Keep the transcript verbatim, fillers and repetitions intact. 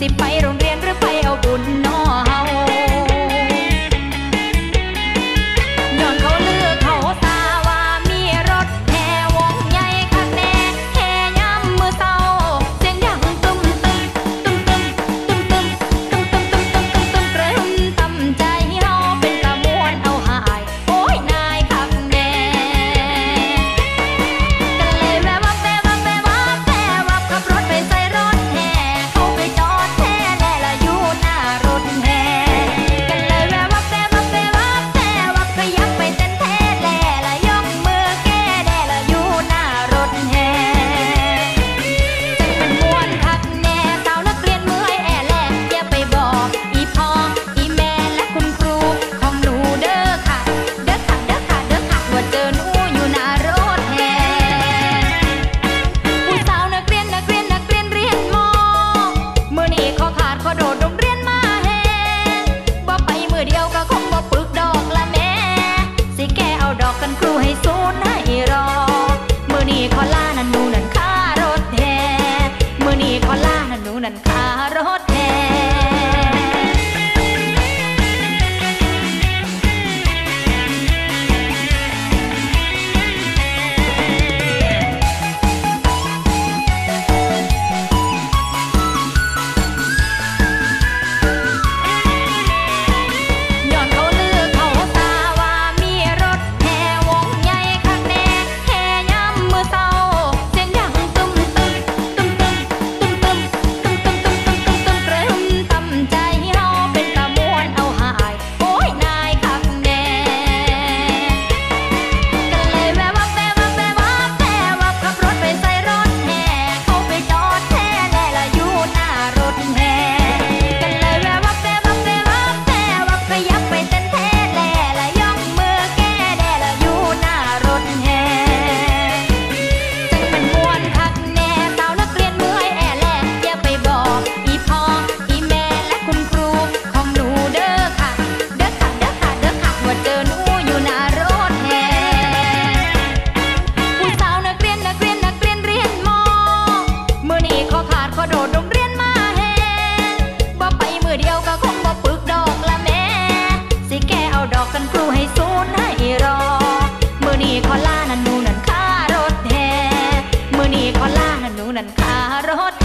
สิไปโรงเรียนหรือไปเอาบุญนอเฮาย้อนเขาเลือกเขาตาว่ามีรถแห่วงใหญ่คักแน่แห่ยามมือเศร้าเสียงดังตุ้มตึมตุ้มตึมตุ้มตึมตุ้มตึมตุ้มตึมตุ้มตึมกระหึ่มตำใจเฮาเป็นตะมวนเอาหายโอ้ยนายคักแน่กันเลยแวะวับแวะวับแวะวับแวะวับขับรถไปใส่รถแห่เข้าไปจอดแท้แน่ละอยู่หน้ารถแห่กันเลยแวะวับแวะวับแวะวับแวะวับขยับไปเต้นแท้แน่ละยกมือแก้แน่ละอยู่หน้ารถแห่จังเป็นมวนคักแน่สาวนักเรียนเมื่อยแอแลอย่าไปบอกอีพ่ออีแม่และคุณครูของหนูเด้อค่ะเด้อค่ะเด้อค่ะเด้อค่ะว่าเจอหนูอยู่หน้ารถแห่ผู้สาวนักเรียนนักเรียนนักเรียนเรียนมอมื้อนี้ขอขาดขอโดดโรงเรียนมาแห่บ่ไปมื้อเดียวก็คงบ่ปึกดอกละแม่สิแก้เอาดอกกันครูให้ศูนย์ให้รอมื้อนี้ขอลานั่นหนูนั่นค่ารถแห่มื้อนี้ขอลานั่นหนูนั่นค่ารถแห่ ย้อนเขาเลือกเขาตาว่ามีรถแห่วงใหญ่คักแน่แห่ยามมือเศร้าเสียงดังตุ้มตึมตุ้มตึมตุ้มตึมตุ้มตึมตุ้มตึมตุ้มตึมกระหึ่มตำใจเฮาเป็นตะมวนเอาหายโอ้ยนายคักแน่กันเลยแวะวับแวะวับแวะวับแวะวับขับรถไปใส่รถแห่เข้าไปจอดแท้แน่ละอยู่หน้ารถแห่กันเลยแวะวับแวะวับแวะวับแวะวับขยับไปเต้นแท้แน่ละยกมือแก้แน่ละอยู่หน้ารถแห่จังเป็นมวนคักแน่สาวนักเรียนเมื่อยแอแลอย่าไปบอกอีพ่ออีแม่และคุณครูของหนูเด้อค่ะเด้อค่ะเด้อค่ะเด้อค่ะว่าเจอหนูอยู่หน้ารถแห่ผู้สาวนักเรียนนักเรียนนักเรียนเรียนมอมื้อนี้ขอขาดขอโดดโรงเรียนมาแห่บ่ไปมื้อเดียวก็คงบ่ปึกดอกละแม่สิแก้เอาดอกกันครูให้ศูนย์ให้รอมื้อนี้ขอลานั่นหนูนั่นค่ารถแห่มื้อนี้ขอลานั่นหนูนั่นค่ารถ